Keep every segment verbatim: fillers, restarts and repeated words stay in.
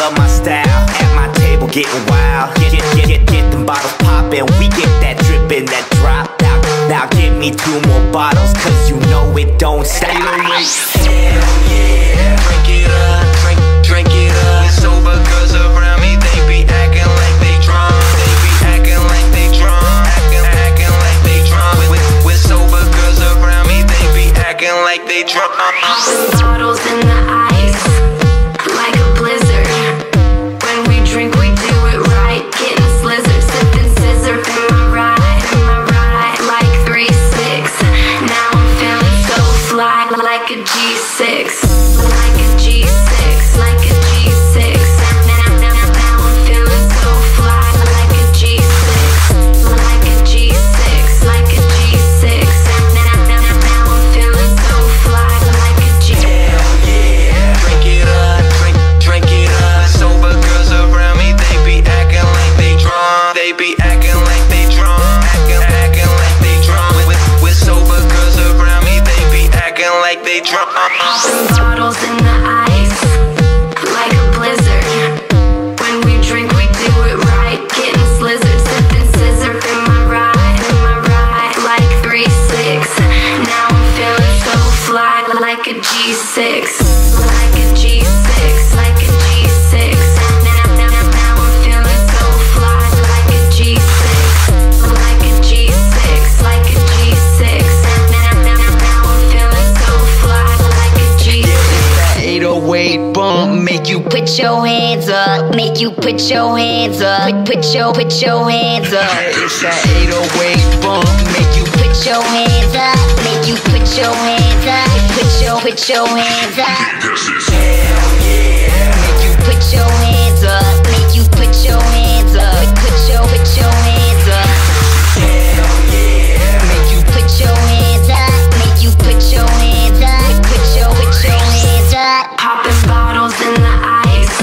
love my style. At my table getting wild. Get, get, get, get, get them bottles poppin'. We get that drippin', that drop. Now, now give me two more bottles, cause you know it don't stop. Hell yeah, drink it up, drink, drink it up. It's sober cause around me they be acting like they drunk. They be acting like they drunk, acting, acting like they drunk. With, with sober cause around me they be acting like they drunk. Popping bottles in the ice, like a blizzard. When we drink we do it right, getting slizzard, sipping scissor. In my ride, in my ride, like three six. Now I'm feeling so fly, like a G six, like a G six, like a G six. Now, now, now I'm feeling so fly, like a G six, like a G six, like a G six. Now, now, now I'm feeling so fly, like a G six. Hell yeah, drink it up, drink, drink it up. Sober girls around me, they be acting like they drunk. They be acting like they drunk, acting, acting like they drunk. With, with sober girls around me, they be acting like they drunk. Popping bottles in the ice, like a blizzard. When we drink we do it right, getting slizzard, sipping scissor. In my ride, in my ride, like three six. Now I'm feeling so fly, like a G six, like a G six, like a G six. Now, now, now I'm feeling so fly, like a G six, like a G six, like a G six. Now, now, now I'm feeling so fly, like a G six. That eight oh eight bump make you Put your hands up, make you put your hands up. Put, put your, put your hands up. It's that eight oh eight bump make you Put your hands up, make you put your hands up. Put your, put your hands up. hell yeah. Make you put your hands up, make you put your hands up. Put your, put your hands up. Hell yeah. Make you put your hands up, make you put your hands up. Put your, put your hands up. Popping bottles in the ice,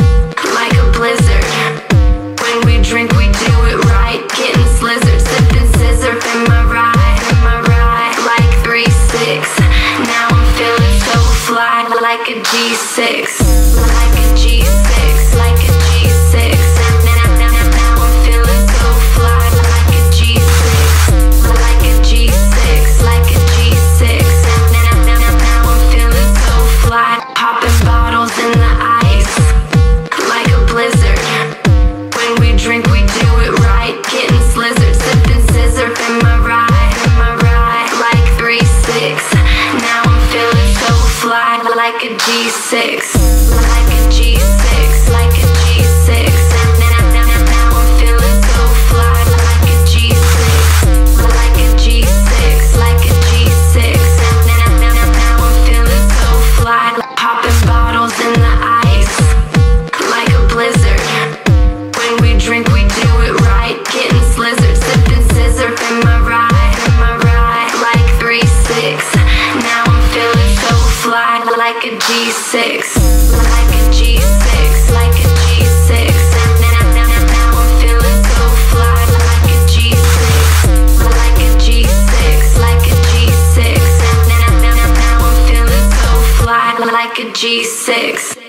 like a blizzard. When we drink we do it right, getting slizzard, sipping scissor. In my ride, in my ride, like three six. Now I'm feeling so fly, like a G six, like a G six, like a G six. Now, now, now I'm feeling so fly, like a G six, like a G six, like a G six. Now, now, now I'm feeling so fly. Popping bottles in the ice, like a blizzard. When we drink we do it right, getting slizzard, sipping scissor. In my ride, in my ride, like three six. Now I'm feeling so fly, like a G six, like a G six, like a G six. Now, now, now I'm feeling so fly, like a G six, like a G six, like a G six. Now, now, now I'm feeling so fly. Popping bottles in the ice, like a blizzard. When we drink we do it right, getting slizzard, sipping scissor. In my ride, in my ride, like three six. Now I'm feeling so fly, like a G six, like a G six, like a G six. Now, now, now I'm feeling so fly, like a G six, like a G six, like a G six. Now, now, now I'm feeling so fly, like a G six.